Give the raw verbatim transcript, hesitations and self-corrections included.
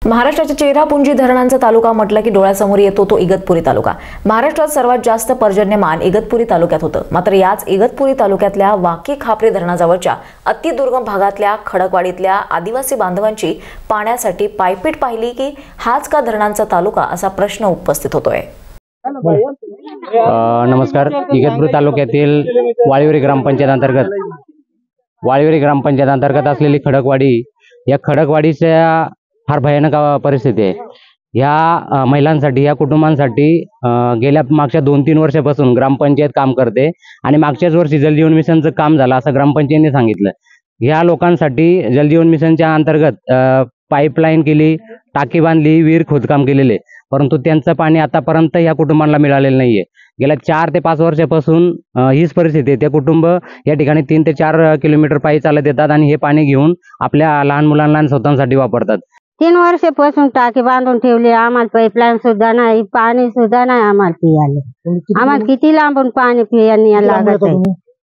महाराष्ट्राच्या चेहरापुंजी धरणांचा तालुका म्हटलं की डोळ्यासमोर येतो तो इगतपुरी तालुका। महाराष्ट्रात सर्वात जास्त पर्जन्यमान इगतपुरी तालुक्यात होतं। मात्र याच इगतपुरी तालुक्यातल्या वाकी खापरी धरणाजवळच्या अतिदुर्गम भागातल्या खडकवाडीतल्या आदिवासी बांधवांची पाण्यासाठी पायपीट पाहिली की हाच का धरणांचा तालुका असा प्रश्न उपस्थित होतोय। नमस्कार। इगतपुरी तालुक्यातील वाळीवरी ग्रामपंचायत अंतर्गत वाळीवरी ग्रामपंचायत अंतर्गत असलेली खडकवाडी, या खडकवाडीच्या फार भयानक परिस्थिती आहे। या महिलांसाठी, या कुटुंबांसाठी गेल्या मागच्या दोन तीन वर्षापासून ग्रामपंचायत काम करते आणि मागच्याच वर्षी जलजीवन मिशनचं काम झालं असं ग्रामपंचायतीने सांगितलं। या लोकांसाठी जलजीवन मिशनच्या अंतर्गत पाईपलाईन केली, टाकी बांधली, विहीर खोदकाम केलेले, परंतु त्यांचं पाणी आतापर्यंत या कुटुंबांना मिळालेलं नाहीये। गेल्या चार ते पाच वर्षापासून हीच परिस्थिती आहे। ते कुटुंब या ठिकाणी तीन ते चार किलोमीटर पायी चालत येतात आणि हे पाणी घेऊन आपल्या लहान मुलांना आणि स्वतःसाठी वापरतात। तीन वर्षापासून टाकी बांधून ठेवली, आम्हाला पाईपलाईन सुद्धा नाही, पाणी सुद्धा नाही आम्हाला पियाले। आम्हाला किती लांबून पाणी पियाला लागत आहे।